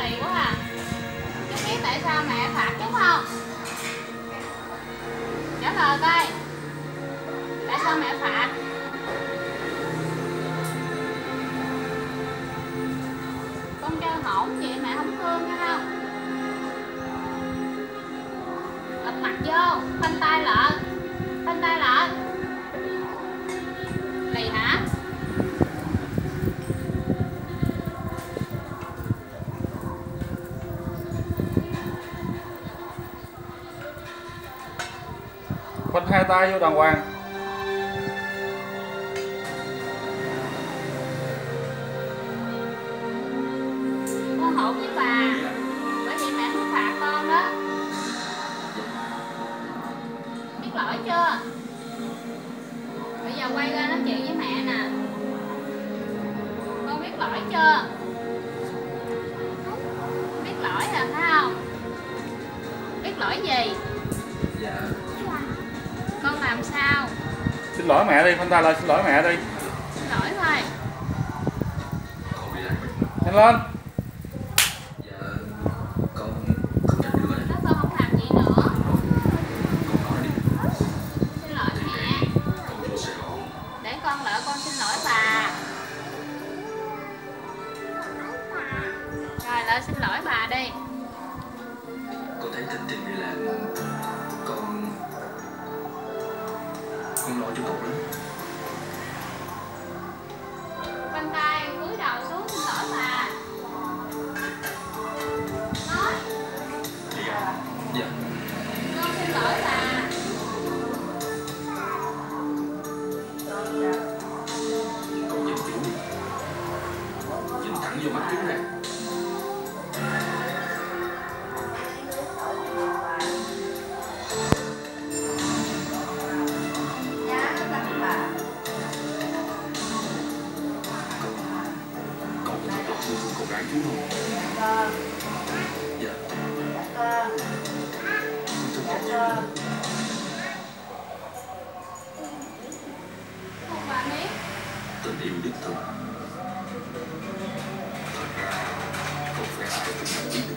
kỳ quá à. Chú biết tại sao mẹ phạt chú không? Trả lời coi. Tại sao mẹ phạt? Con chơi hổn vậy mẹ không thương nghe không? Lật mặt vô, khoanh tay lại. Khoanh tay lại. Lì hả? Khoanh hai tay vô đàng hoàng. Con hổn với bà. Bởi vì mẹ không phạt con đó. Biết lỗi chưa? Bây giờ quay ra nói chuyện với mẹ nè. Con biết lỗi chưa? Biết lỗi rồi phải không? Biết lỗi gì? Dạ. Con làm sao? Xin lỗi mẹ đi, khoanh tay lại xin lỗi mẹ đi. Xin lỗi thôi. Con bị lạnh. Nhanh lên. Dạ. Con không nhận được rồi. Đó con không làm gì nữa. Con nói đi. Xin lỗi mẹ. Con vô Sài Gòn. Để con lỡ con xin lỗi bà. Rồi lỡ xin lỗi bà đi. Con thấy tính tình như là con lo cho cậu lắm. Khoanh tay cúi đầu xuống xin lỗi bà. Nói. Dạ. Dạ. Con xin lỗi bà. Cậu nhìn chú đi. Nhìn thẳng vô mắt chú nè. Cô gái chú không? Dạ. Không bà biết. Tình yêu đích thực. Thật ra không phải ai cũng biết được.